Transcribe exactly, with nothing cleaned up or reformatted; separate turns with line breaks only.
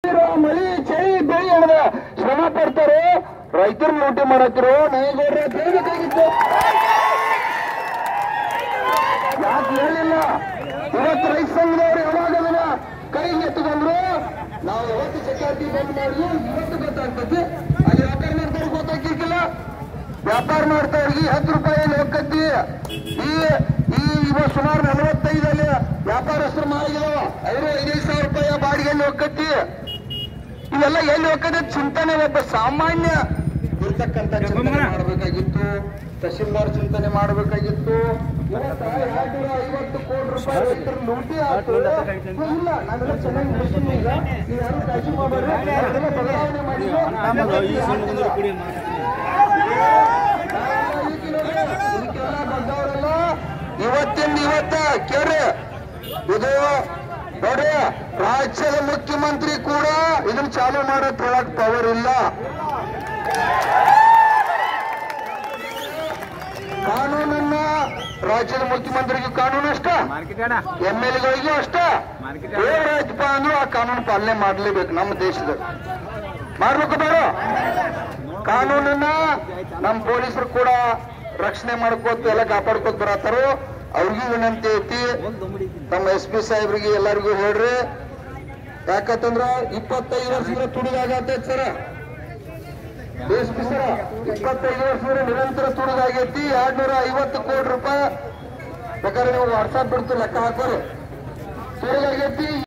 ಮಳಿ ಚಳಿ ಬೆಳಿ ಅದ ಶ್ರಮ ಪಡ್ತಾರೋ ರೈತರು ಲೂಟಿ ಮಾಡತ್ತಿರೋ ನಾಯಿಗೌಡ್ರ ಕೇಳಬೇಕಾಗಿತ್ತು. ಯಾಕೆ ಹೇಳಿಲ್ಲ? ಇವತ್ತು ರೈತ ಸಂಘದವರು ಯಾವಾಗ ಅದನ್ನ ಕೈಗೆ ಎತ್ತುಕೊಂಡ್ರು ನಾವು ಯಾವತ್ತು ಸೆಕ್ಯೂರಿಟಿ ಬಂದ್ ಮಾಡಿದ್ವಿ ಇವತ್ತು ಗೊತ್ತಾಗ್ತದೆ. ಅಲ್ಲಿ ವ್ಯಾಪಾರ ಮಾಡ್ದವ್ರಿಗೆ ಗೊತ್ತಾಗಿರ್ಕಿಲ್ಲ. ವ್ಯಾಪಾರ ಮಾಡ್ತಾವ್ರಿಗೆ ಹತ್ತು ರೂಪಾಯಿ ಹೋಗ್ತತಿ. ಈ ಈ ಇವತ್ತು ಸುಮಾರು ನಲವತ್ತೈದಲ್ಲಿ ವ್ಯಾಪಾರಸ್ಥರು ಮಾರಿದಾವ ಅವರು ಐದೈದು ಸಾವಿರ ರೂಪಾಯಿ ಬಾಡಿಗೆಯಲ್ಲಿ ಹೋಗ್ತತಿ. ಇವೆಲ್ಲ ಎಲ್ಲಿ ಹೋಗ್ತದೆ ಚಿಂತನೆ ಒಬ್ಬ ಸಾಮಾನ್ಯ ಇರ್ತಕ್ಕಂಥ ಚಿಂತನೆ ಮಾಡಬೇಕಾಗಿತ್ತು. ತಹಶೀಲ್ದಾರ್ ಚಿಂತನೆ ಮಾಡಬೇಕಾಗಿತ್ತು. ಎರಡ್ನೂರ ಐವತ್ತು ಕೋಟಿ ರೂಪಾಯಿ ರೈತರು ಲೂಟಿ ಆಯ್ತು. ಇಲ್ಲ ನಾವೆಲ್ಲ ಚೆನ್ನಾಗಿ ಮುಗಿಸ್ತೀವಿ. ಈಗ ನೀವು ಯಾರು ಕಾಳಜಿ ಮಾಡಬೇಡ್ರಿ. ಅದೆಲ್ಲ ಬದಲಾವಣೆ ಮಾಡಿ ಬಂದವರೆಲ್ಲ ಇವತ್ತಿಂದ ಇವತ್ತ ಕೇಳ್ರಿ. ಇದು ನೋಡ್ರಿ, ರಾಜ್ಯದ ಮುಖ್ಯಮಂತ್ರಿ ಕೂಡ ಇದನ್ನ ಚಾಲು ಮಾಡಕ್ ಹೇಳಕ್ ಪವರ್ ಇಲ್ಲ. ಕಾನೂನನ್ನ ರಾಜ್ಯದ ಮುಖ್ಯಮಂತ್ರಿಗೂ ಕಾನೂನು ಅಷ್ಟ, ಎಂ ಎಲ್ ಎಗಳಿಗೂ ಅಷ್ಟ. ಏನಾಯ್ತಪ್ಪ ಅಂದ್ರೂ ಆ ಕಾನೂನು ಪಾಲನೆ ಮಾಡಲೇಬೇಕು. ನಮ್ಮ ದೇಶದ ಮಾಡ್ಬೇಕು ಬೇಡ. ಕಾನೂನನ್ನ ನಮ್ಮ ಪೊಲೀಸರು ಕೂಡ ರಕ್ಷಣೆ ಮಾಡ್ಕೋತ ಎಲ್ಲ ಕಾಪಾಡ್ಕೋತ ಬರತ್ತಾರೋ. ಅವ್ರಿಗೂ ವಿನಂತಿ ಐತಿ, ನಮ್ಮ ಎಸ್ ಪಿ ಸಾಹೇಬ್ರಿಗೆ ಎಲ್ಲರಿಗೂ ಹೇಳ್ರಿ. ಯಾಕಂತಂದ್ರ ಇಪ್ಪತ್ತೈದು ವರ್ಷದ ತುಡುಗಾಗತ್ತೈತಿ ಸರ. ಎಸ್ ಪಿ ಸರ ಇಪ್ಪತ್ತೈದು ವರ್ಷದ ನಿರಂತರ ತುಡುಗಾಗೈತಿ. ಎರಡ್ನೂರ ಐವತ್ತು ಕೋಟಿ ರೂಪಾಯಿ ಬೇಕಾದ್ರೆ ನೀವು ವಾಟ್ಸಾಪ್ ಬಿಡ್ತು ಲೆಕ್ಕ ಹಾಕೋರಿ ತುಡುಗಾಗೈತಿ.